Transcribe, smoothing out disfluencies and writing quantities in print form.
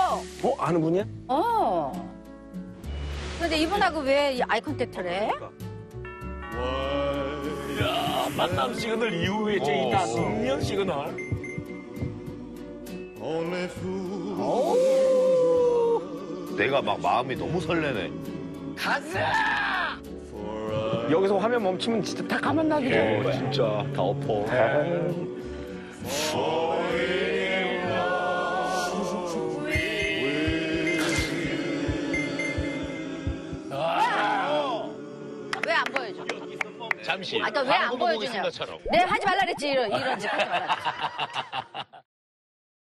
알아요. 아는 분이야? 근데 이분하고 왜 아이 컨택트를 해? 야, 만남 시그널 이후에 저희 다 인연 시그널. 내가 막 마음이 너무 설레네. 가자! 여기서 화면 멈추면 진짜 다 가만 나게 되는 거야. 진짜 다 엎어. 왜 안 보여줘? 잠시. 아, 또 왜 안 보여주냐? 보고 있는 것처럼. 내가 하지 말라 그랬지, 이런 짓 하지 말라 그랬지.